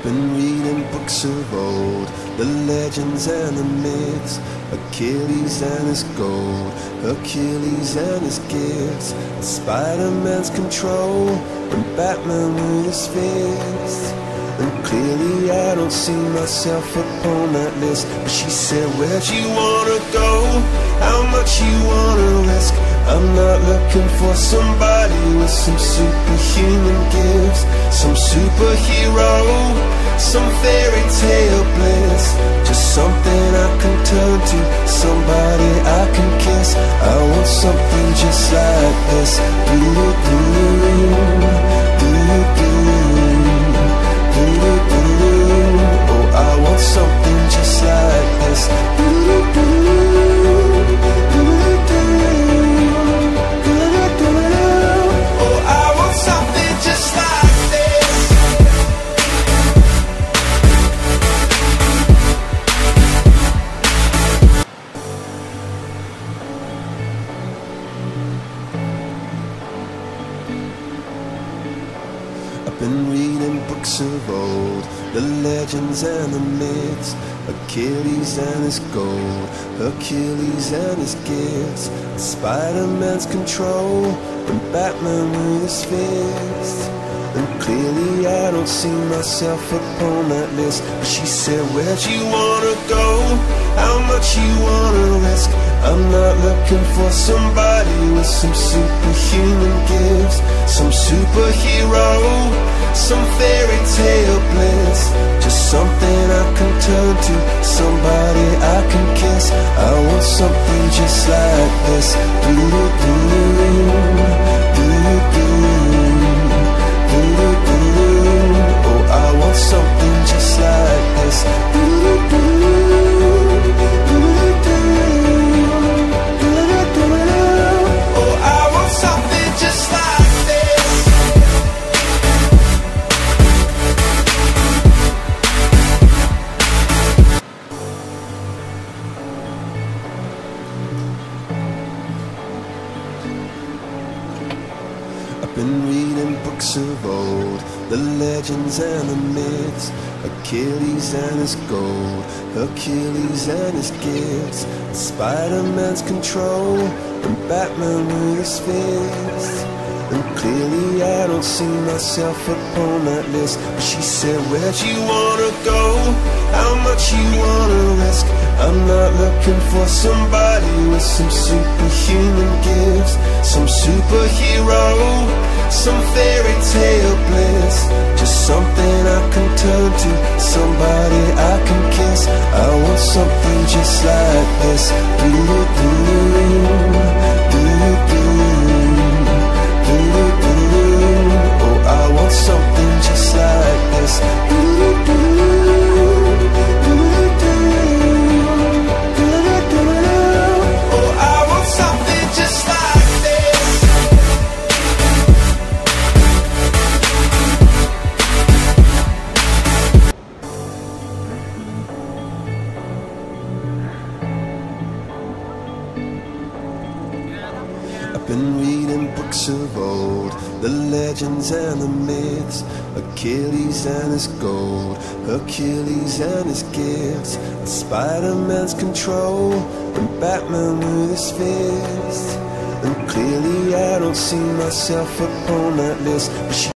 Been reading books of old, the legends and the myths, Achilles and his gold, Hercules and his gifts, Spider-Man's control, and Batman with his fists. And clearly I don't see myself upon that list. But she said, where'd you wanna go? How much you wanna risk? I'm not looking for somebody with some superhuman gifts, some superhero, some fairy tale bliss. Just something I can turn to, somebody I can kiss. I want something just like this. Oh, I want something just like this. Oh, I want something just like this. I've been reading books of old, the legends and the myths, Achilles and his gold, Hercules and his gifts, Spider-Man's control, and Batman with his fists. And clearly I don't see myself upon that list. But she said, where'd you wanna go? How much you wanna risk? I'm not looking for somebody with some superhuman gifts, some superhero, some fairy tale bliss. Just something I can turn to, somebody I can kiss. I want something just like this. Oh, I want something just like this. Oh, I want something just like this. I've been reading books of old, the legends and the myths, Achilles and his gold, Hercules and his gifts, Spider-Man's control, and Batman with his fists. And clearly I don't see myself upon that list. But she said, where'd you wanna go? How much you wanna risk? I'm not looking for somebody with some superhuman gifts, some superhero, some fairy tale bliss. Just something I can turn to, somebody I can kiss. I want something just like this. Oh, I want something just like this. Oh, I want something just like this. I've been reading books of old, the legends and the myths, Achilles and his gold, Hercules and his gifts, Spider-Man's control, and Batman with his fists. And clearly I don't see myself upon that list. But she